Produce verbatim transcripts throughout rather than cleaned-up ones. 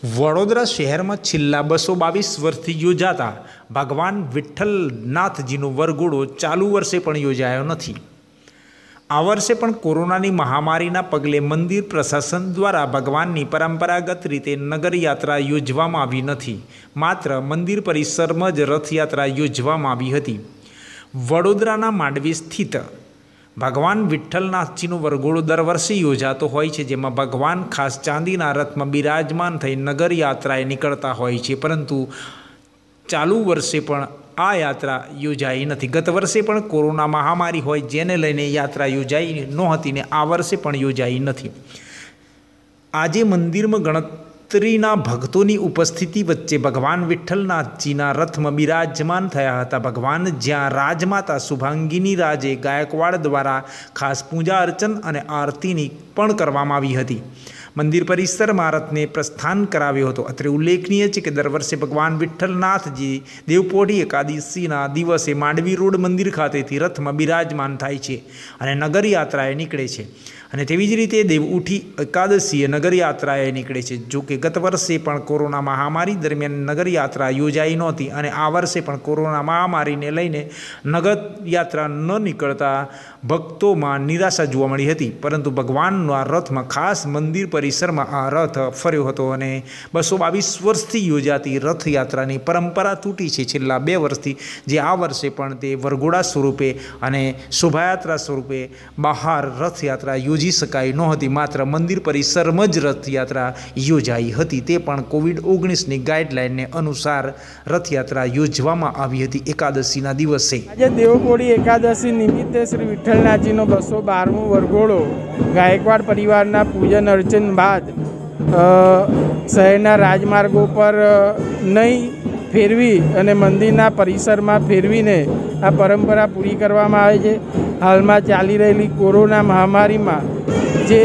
વડોદરા શહેરમાં છેલ્લા બસો બાવીસ વર્ષથી યોજાતા ભગવાન વિઠ્ઠલનાથજીનો વરઘોડો ચાલુ વર્ષે પણ યોજાયો નથી। આ વર્ષે પણ કોરોનાની મહામારીના પગલે મંદિર પ્રશાસન દ્વારા ભગવાનની પરંપરાગત રીતે નગરયાત્રા યોજવામાં આવી નથી, માત્ર મંદિર પરિસરમાં જ રથયાત્રા યોજવામાં આવી હતી। વડોદરાના માંડવી સ્થિત ભગવાન વિઠ્ઠલનાથજીનો વરઘોડો દર વર્ષે યોજાતો હોય છે, જેમાં ભગવાન ખાસ ચાંદીના રથમાં બિરાજમાન થઈ નગરયાત્રાએ નીકળતા હોય છે, પરંતુ ચાલુ વર્ષે પણ આ યાત્રા યોજાઈ નથી। ગત વર્ષે પણ કોરોના મહામારી હોય જેને લઈને યાત્રા યોજાઈ નહોતી ને આ વર્ષે પણ યોજાઈ નથી। આજે મંદિરમાં ગણતરીના ભક્તોની ઉપસ્થિતિ વચ્ચે ભગવાન વિઠ્ઠલનાથજીના રથમાં બિરાજમાન થયા હતા। ભગવાન જ્યાં રાજમાતા શુભાંગીની રાજે ગાયકવાડ દ્વારા ખાસ પૂજા અર્ચન અને આરતીની પણ કરવામાં આવી હતી। મંદિર પરિસરમાં રથને પ્રસ્થાન કરાવ્યો હતો। અત્રે ઉલ્લેખનીય છે કે દર વર્ષે ભગવાન વિઠ્ઠલનાથજી દેવપોઢી એકાદશીના દિવસે માંડવી રોડ મંદિર ખાતેથી રથમાં બિરાજમાન થાય છે અને નગરયાત્રાએ નીકળે છે, અને તેવી જ રીતે દેવ ઉઠી એકાદશીએ નગરયાત્રાએ નીકળે છે। જો કે ગત વર્ષે પણ કોરોના મહામારી દરમિયાન નગરયાત્રા યોજાઈ નહોતી અને આ વર્ષે પણ કોરોના મહામારીને લઈને નગરયાત્રા ન નીકળતા ભક્તોમાં નિરાશા જોવા મળી હતી, પરંતુ ભગવાનના રથમાં ખાસ મંદિર પરિસરમાં આ રથ ફર્યો હતો અને બસો બાવીસ વર્ષથી યોજાતી રથયાત્રાની પરંપરા તૂટી છે છેલ્લા બે વર્ષથી, જે આ વર્ષે પણ તે વરઘોડા સ્વરૂપે અને શોભાયાત્રા સ્વરૂપે બહાર રથયાત્રા યોજી શકાઈ નહોતી, માત્ર મંદિર પરિસરમાં જ રથયાત્રા યોજાઈ હતી। તે પણ કોવિડ ઓગણીસની ગાઈડલાઇનને અનુસાર રથયાત્રા યોજવામાં આવી હતી એકાદશીના દિવસે। આજે દેવપોઢી એકાદશી નિમિત્તે શ્રી વિઠ્ઠલનાથજીનો બસો બારમો વરઘોડો ગાયકવાડ પરિવારના પૂજન અર્ચન બાદ શહેરના રાજમાર્ગો પર નહીં ફેરવી અને મંદિરના પરિસરમાં ફેરવીને આ પરંપરા પૂરી કરવામાં આવે છે। હાલમાં ચાલી રહેલી કોરોના મહામારીમાં જે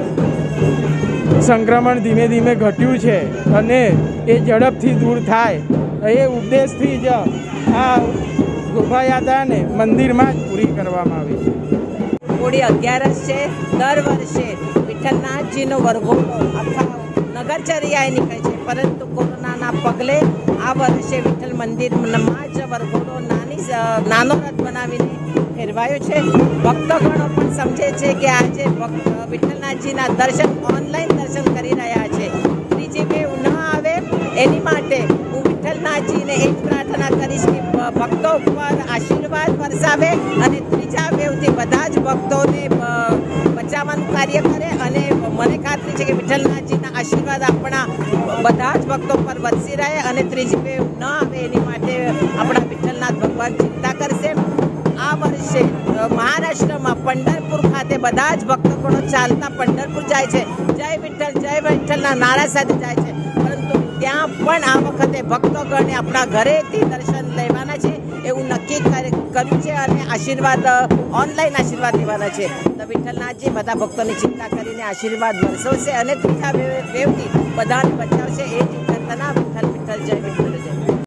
સંક્રમણ ધીમે ધીમે ઘટ્યું છે અને એ ઝડપથી દૂર થાય એ ઉદ્દેશથી જ આ શોભાયાત્રાને મંદિરમાં જ પૂરી કરવામાં આવે છે। પૂરી અગિયારસ છે, દર વર્ષે વિઠ્ઠલનાથજીનો વરઘોડો આખા નગરચર્યાએ નીકળે છે, પરંતુ કોરોનાના પગલે આ વર્ષે વિઠ્ઠલ મંદિરમાં જ વરઘોડો નાની નાનો રથ બનાવીને ફેરવાયો છે। ભક્તગણો પણ સમજે છે કે આજે વિઠ્ઠલનાથજીના દર્શન ઓનલાઈન દર્શન કરી રહ્યા છે। ત્રીજી વેવ ન આવે એની માટે હું વિઠ્ઠલનાથજીને એક પ્રાર્થના કરીશ કે ભક્તો ઉપર આશીર્વાદ વરસાવે અને ત્રીજા વેવથી બધા જ ભક્તોને બચાવવાનું કાર્ય કરે, અને મને ખાતરી છે કે વિઠ્ઠલનાથજીના આશીર્વાદ આપણા બધા જ ભક્તો પર વરસી રહે અને ત્રીજી વેવ ન આવે એની માટે આપણા વિઠ્ઠલનાથ ભગવાન ચિંતા કરશે। આ વર્ષે મહારાષ્ટ્રમાં પંઢરપુર ખાતે બધા જ ભક્તગણો ચાલતા પંઢરપુર જાય છે, જય વિઠ્ઠલ જય વિઠ્ઠલના નારા સાથે જાય છે, પરંતુ ત્યાં પણ આ વખતે ભક્તગણને આપણા ઘરેથી દર્શન લેવાના છે એવું નક્કી કર્યું છે અને આશીર્વાદ ઓનલાઈન આશીર્વાદ લેવાના છે। તો વિઠ્ઠલનાથજી બધા ભક્તોની ચિંતા કરીને આશીર્વાદ વરસાવશે અને ત્રીજા વેવથી બધાને બચાવશે। એ જ પ્રાર્થના વિઠ્ઠલ વિઠ્ઠલ જય વિઠ્ઠલ।